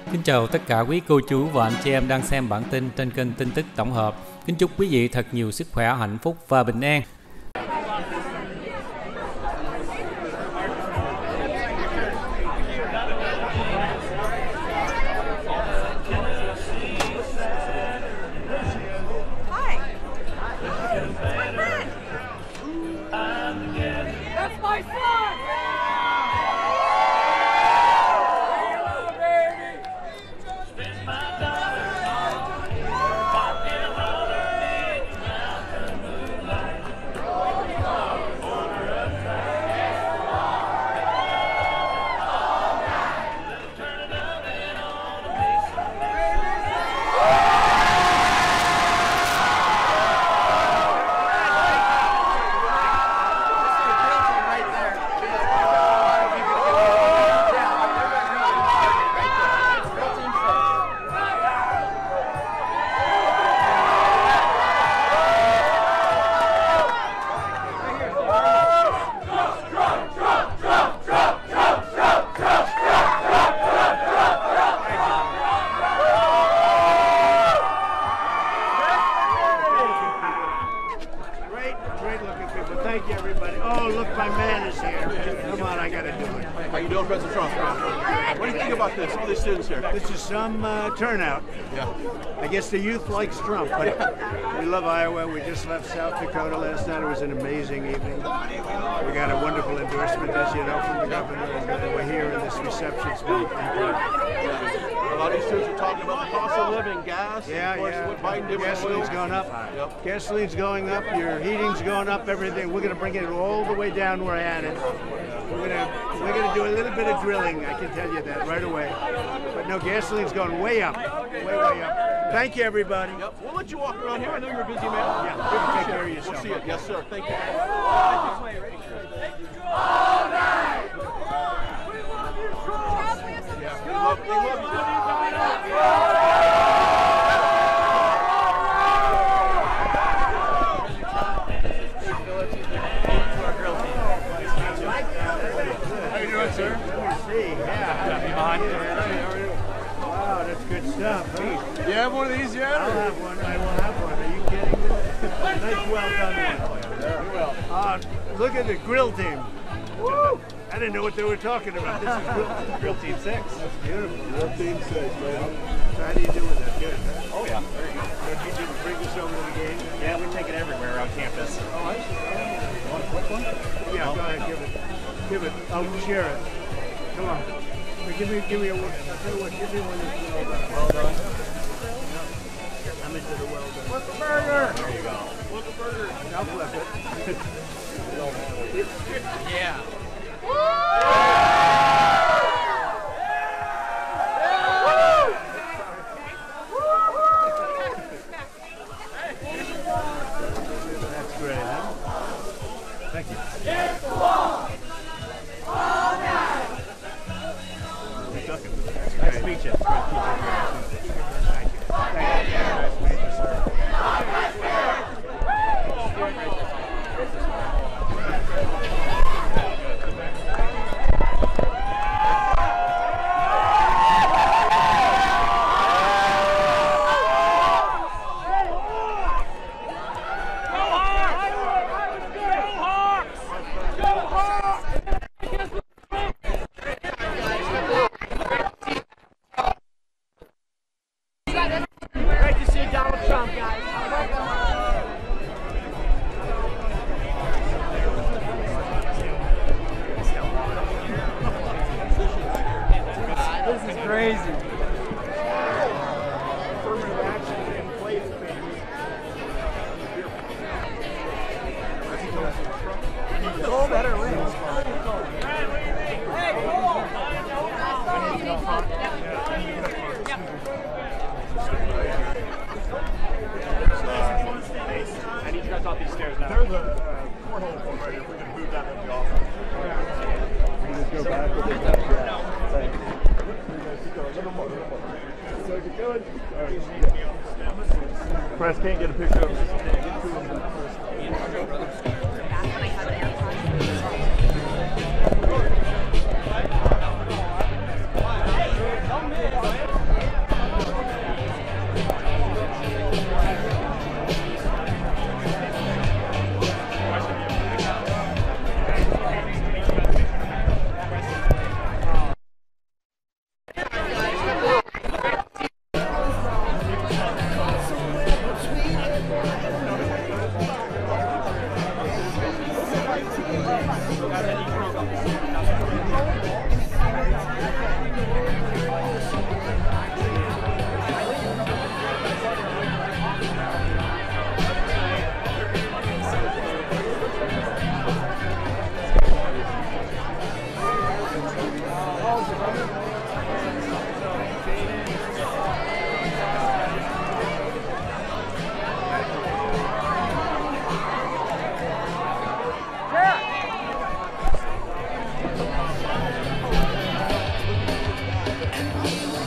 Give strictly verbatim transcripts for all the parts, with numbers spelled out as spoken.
Kính chào tất cả quý cô chú và anh chị em đang xem bản tin trên kênh tin tức tổng hợp. Kính chúc quý vị thật nhiều sức khỏe, hạnh phúc và bình an. Thank you, everybody. Oh, look, my man is here. Come on, I gotta do it. How you doing, President Trump? What do you think about this? All these students here. This is some uh, turnout. Yeah. I guess the youth likes Trump, but we love Iowa. We just left South Dakota last night. It was an amazing evening. We got a wonderful endorsement, as you know, from the governor, and uh, we're here in this reception. It's been incredible. A lot of these students are talking about the cost of living, gas, Yeah, and of course yeah. what Biden did with Gasoline's oil. going up. Yep. Gasoline's going up. Your heating's going up. Everything. We're going to bring it all the way down where I had it. We're going to we're going to do a little bit of drilling. I can tell you that right away. But no, gasoline's going way up, way way up. Thank you, everybody. Yep. We'll let you walk around here. I know you're a busy man. Yeah, We appreciate take care of it. yourself. We'll see you. Yes, sir. Thank you. Yeah, we love, we love you. How you doing, sir? Let me see. Yeah. Wow, that's good stuff. Huh? You have one of these yet? I'll have one. I will have one. Are you kidding me? Nice, well done one. Very well. Uh, look at the grill team. Woo! I didn't know what they were talking about. This is grill, grill team six. That's beautiful. Grill team six, man. So how do you do with that? Good, huh? Oh yeah, very good. So did you bring this over to the game? Yeah, we take it everywhere on campus. Oh, I see. You want a quick one? Yeah, go ahead, give it. Give it. I'll share it. Come on. Hey, Give me, give me a one. I'll tell you what, give me one that's well done. Well done. I'm into the well done. Flip the burger. There you go. Flip the burger. I'll flip it. Yeah. That's great, huh? Thank you. Nice to meet you. Thank you. Thank you. Nice to meet you, sir. Great to see Donald Trump, guys. This is crazy. Affirmative action in place, baby. Cold better wins. I need you guys off these stairs now. There's a uh, cornhole court right here. If we can move that, that'd be awesome. Can you just go back with it? Yeah. Thank you. Keep going. Little more, little more. So keep going. All right. Press can't get a picture of it. Get two of them first. Don't miss.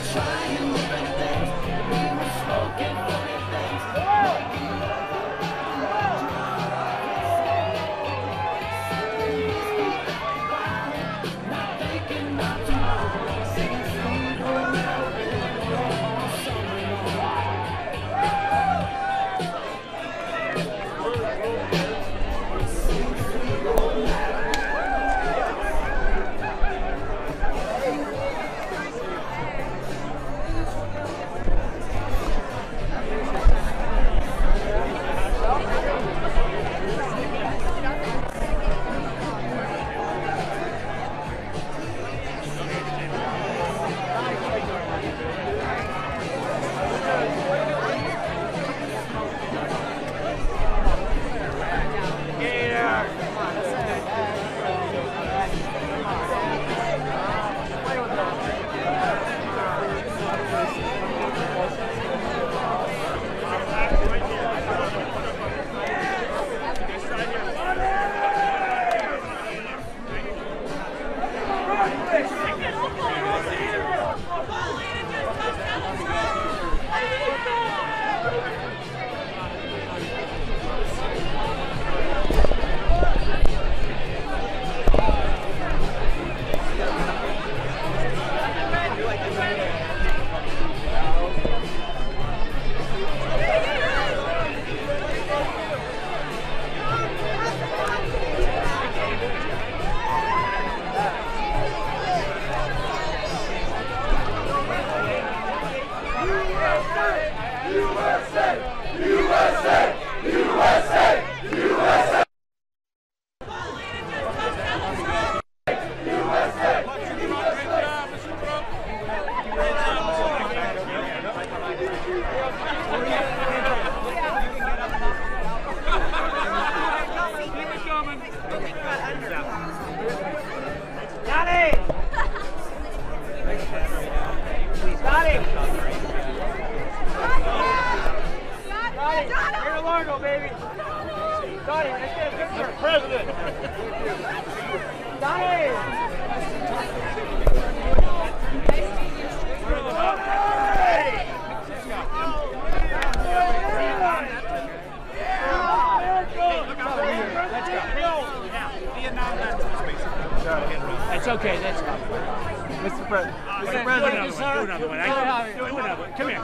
It's okay, that's fine. Mister President. Mister President. Do another one. I do another one. Come here.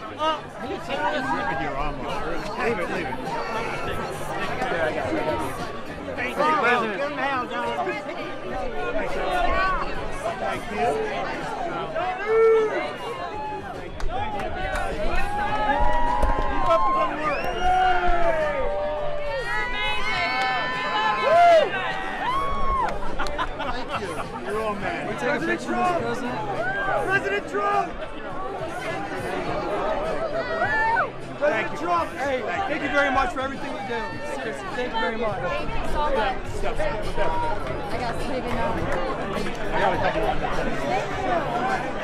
With your arm off. Leave it, leave it. There, I got it. Thank you, President. Give him hell, John. Thank you. Keep up the good work. You're all man. We take a picture, Mister President? President Trump! President Trump! Hey, thank you very much for everything we do. Seriously, thank you very much. Thank you so much. I got some baby now. I got a couple of them.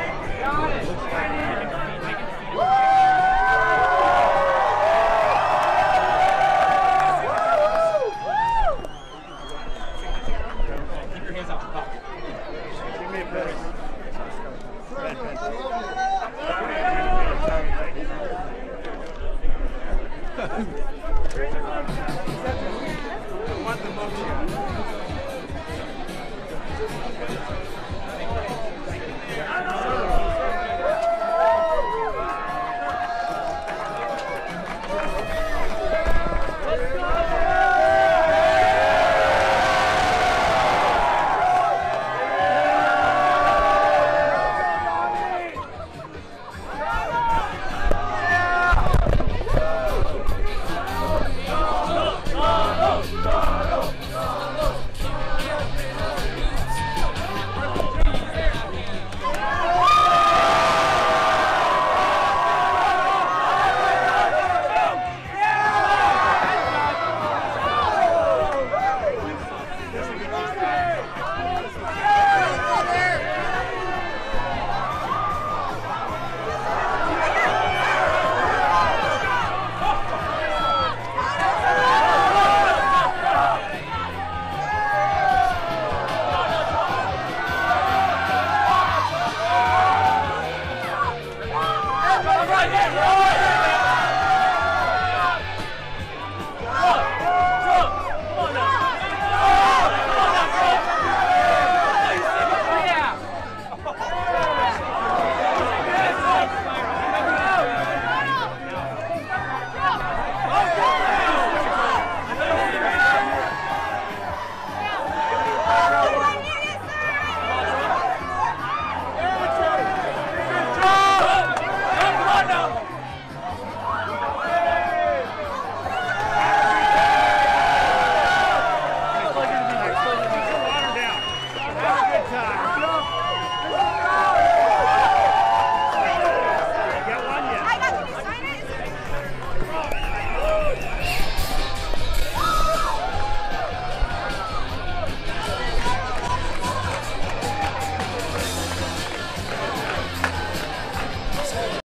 I want the motion.